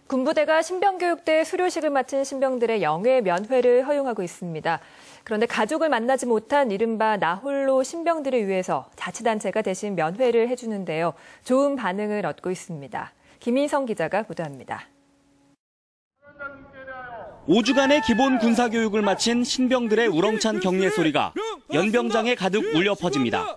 군부대가 신병교육대 수료식을 마친 신병들의 영예 면회를 허용하고 있습니다. 그런데 가족을 만나지 못한 이른바 나홀로 신병들을 위해서 자치단체가 대신 면회를 해주는데요. 좋은 반응을 얻고 있습니다. 김인성 기자가 보도합니다. 5주간의 기본 군사교육을 마친 신병들의 우렁찬 격려 소리가 연병장에 가득 울려 퍼집니다.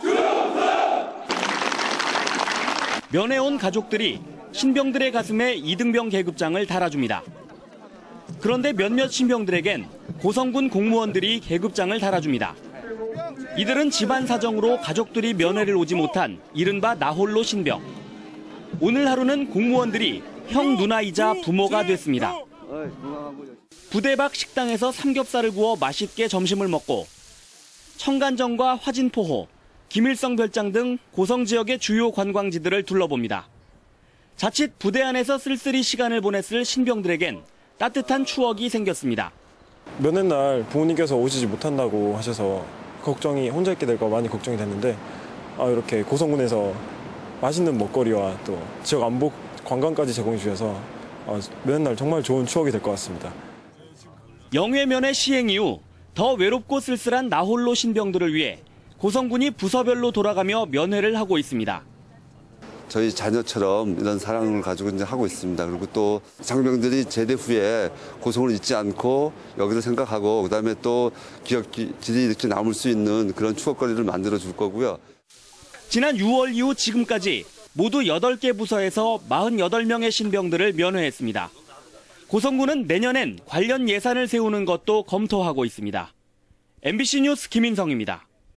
면회 온 가족들이 신병들의 가슴에 이등병 계급장을 달아줍니다. 그런데 몇몇 신병들에겐 고성군 공무원들이 계급장을 달아줍니다. 이들은 집안 사정으로 가족들이 면회를 오지 못한 이른바 나홀로 신병. 오늘 하루는 공무원들이 형 누나이자 부모가 됐습니다. 부대 밖 식당에서 삼겹살을 구워 맛있게 점심을 먹고 청간정과 화진포호, 김일성 별장 등 고성 지역의 주요 관광지들을 둘러봅니다. 자칫 부대 안에서 쓸쓸히 시간을 보냈을 신병들에겐 따뜻한 추억이 생겼습니다. 면회 날 부모님께서 오시지 못한다고 하셔서 걱정이 혼자 있게 될까 많이 걱정이 됐는데 이렇게 고성군에서 맛있는 먹거리와 또 지역 안보 관광까지 제공해 주셔서 면회 날 정말 좋은 추억이 될 것 같습니다. 영예면회 시행 이후 더 외롭고 쓸쓸한 나홀로 신병들을 위해 고성군이 부서별로 돌아가며 면회를 하고 있습니다. 저희 자녀처럼 이런 사랑을 가지고 이제 하고 있습니다. 그리고 또 장병들이 제대 후에 고성을 잊지 않고 여기를 생각하고 그다음에 또 기억들이 이렇게 남을 수 있는 그런 추억거리를 만들어 줄 거고요. 지난 6월 이후 지금까지 모두 8개 부서에서 48명의 신병들을 면회했습니다. 고성군은 내년엔 관련 예산을 세우는 것도 검토하고 있습니다. MBC 뉴스 김인성입니다.